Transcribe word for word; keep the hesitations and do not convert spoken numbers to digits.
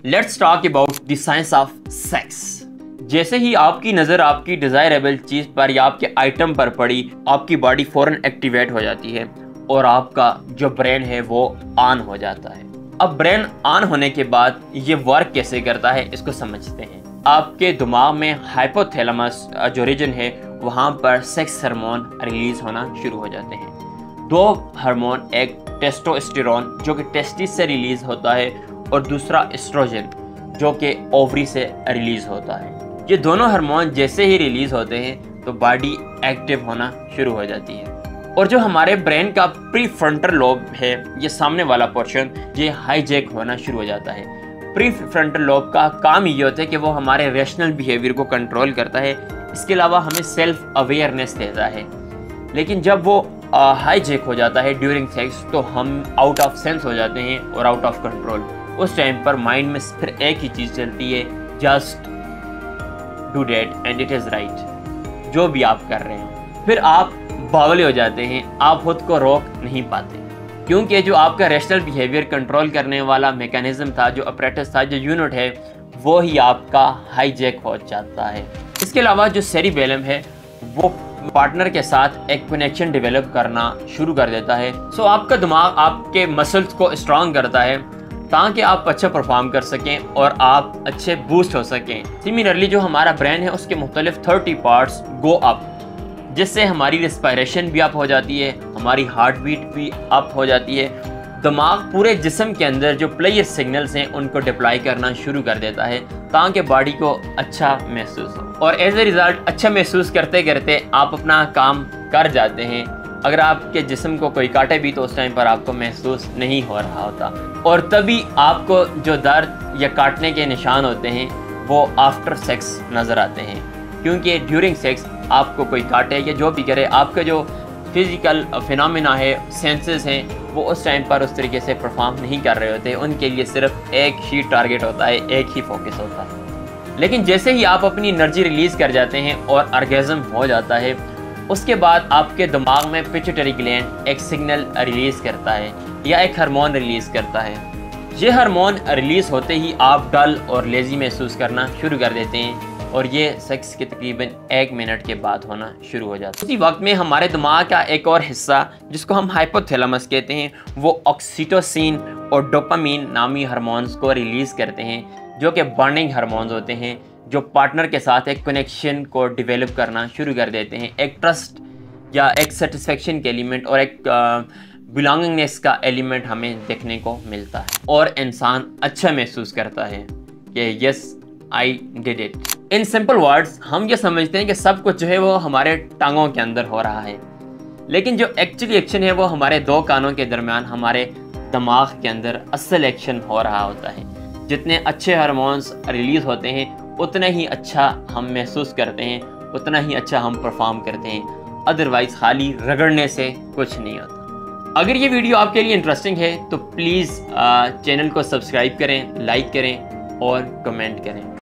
Let's talk about the science of sex. جیسے ہی آپ کی نظر آپ کی ڈیزائریبل چیز پر یا آپ کے آئٹم پر پڑی، آپ کی باڈی فوراً ایکٹیویٹ ہو جاتی ہے اور آپ کا جو برین ہے وہ آن ہو جاتا ہے. اب برین آن ہونے کے بعد یہ ورک کیسے کرتا ہے اس کو سمجھتے ہیں. آپ کے دماغ میں ہائپوتھیلمس جو ریجن ہے وہاں پر سیکس ہارمون ریلیز ہونا شروع ہو جاتے ہیں. دو ہارمون، ایک ٹیسٹوسٹیرون جو کہ ٹیسٹس سے ریلیز ہوتا ہے اور دوسرا ایسٹروجن جو کہ اووری سے ریلیز ہوتا ہے. یہ دونوں ہارمون جیسے ہی ریلیز ہوتے ہیں تو باڈی ایکٹیو ہونا شروع ہو جاتی ہے. اور جو ہمارے برین کا پری فرنٹل لوب ہے، یہ سامنے والا پورشن، یہ ہائی جیک ہونا شروع ہو جاتا ہے. پری فرنٹل لوب کا کام یہ ہوتا ہے کہ وہ ہمارے ریشنل بیہیویئر کو کنٹرول کرتا ہے، اس کے علاوہ ہمیں سیلف اویئرنیس دیتا ہے. لیکن جب وہ ہائی جیک ہو جاتا ہے ڈیورنگ سیکس تو ہم آؤٹ آف سینس ہو جاتے ہیں اور آؤٹ آف کنٹرول. اس ٹائم پر مائنڈ میں پھر ایک ہی چیز چلتی ہے، just do that and it is right. جو بھی آپ کر رہے ہیں پھر آپ باولے ہو جاتے ہیں، آپ خود کو روک نہیں پاتے، کیونکہ جو آپ کا ریشنل بیہیویئر کنٹرول کرنے والا میکانزم تھا، جو اپریٹس تھا، جو یونٹ ہے، وہ ہی آپ کا ہائی جیک ہو جاتا ہے. اس کے علاوہ جو سیریبیلم ہے وہ پارٹنر کے ساتھ ایک کنیکشن ڈیولپ کرنا شروع کر دیتا ہے. سو so, آپ کا دماغ آپ کے مسلز کو اسٹرانگ کرتا ہے تاکہ آپ اچھا پرفارم کر سکیں اور آپ اچھے بوسٹ ہو سکیں. سملرلی جو ہمارا برین ہے اس کے مختلف تھرٹی پارٹس گو اپ، جس سے ہماری ریسپائریشن بھی اپ ہو جاتی ہے، ہماری ہارٹ بیٹ بھی اپ ہو جاتی ہے. دماغ پورے جسم کے اندر جو پلیئر سگنلز ہیں ان کو ڈپلائی کرنا شروع کر دیتا ہے تاکہ باڈی کو اچھا محسوس ہو. اور ایز اے ریزلٹ اچھا محسوس کرتے کرتے آپ اپنا کام کر جاتے ہیں. اگر آپ کے جسم کو کوئی کاٹے بھی تو اس ٹائم پر آپ کو محسوس نہیں ہو رہا ہوتا، اور تبھی آپ کو جو درد یا کاٹنے کے نشان ہوتے ہیں وہ آفٹر سیکس نظر آتے ہیں. کیونکہ ڈیورنگ سیکس آپ کو کوئی کاٹے یا جو بھی کرے، آپ کا جو فزیکل فینومینا ہے، سینسز ہیں، وہ اس ٹائم پر اس طریقے سے پرفارم نہیں کر رہے ہوتے. ان کے لیے صرف ایک ہی ٹارگٹ ہوتا ہے، ایک ہی فوکس ہوتا ہے. لیکن جیسے ہی آپ اپنی انرجی ریلیز کر جاتے ہیں اور آرگیزم ہو جاتا ہے، اس کے بعد آپ کے دماغ میں پیٹیوٹری گلینڈ ایک سگنل ریلیز کرتا ہے یا ایک ہارمون ریلیز کرتا ہے. یہ ہارمون ریلیز ہوتے ہی آپ ڈل اور لیزی محسوس کرنا شروع کر دیتے ہیں، اور یہ سیکس کے تقریباً ایک منٹ کے بعد ہونا شروع ہو جاتا ہے. اسی وقت میں ہمارے دماغ کا ایک اور حصہ جس کو ہم ہائپوتھیلمس کہتے ہیں، وہ آکسیٹوسین اور ڈوپامین نامی ہارمونز کو ریلیز کرتے ہیں، جو کہ بانڈنگ ہارمونز ہوتے ہیں، جو پارٹنر کے ساتھ ایک کنیکشن کو ڈیولپ کرنا شروع کر دیتے ہیں. ایک ٹرسٹ یا ایک سیٹسفیکشن کے ایلیمنٹ اور ایک بلانگنگنیس کا ایلیمنٹ ہمیں دیکھنے کو ملتا ہے، اور انسان اچھا محسوس کرتا ہے کہ yes I did it. In simple words ہم یہ سمجھتے ہیں کہ سب کچھ جو ہے وہ ہمارے ٹانگوں کے اندر ہو رہا ہے، لیکن جو ایکچولی ایکشن ہے وہ ہمارے دو کانوں کے درمیان ہمارے دماغ کے اندر اصل ایکشن ہو رہا ہوتا ہے. جتنے اچھے ہارمونز ریلیز ہوتے ہیں اتنا ہی اچھا ہم محسوس کرتے ہیں، اتنا ہی اچھا ہم پرفارم کرتے ہیں. ادروائز خالی رگڑنے سے کچھ نہیں ہوتا. اگر یہ ویڈیو آپ کے لیے انٹرسٹنگ ہے تو پلیز چینل کو سبسکرائب کریں، لائک کریں اور کمنٹ کریں.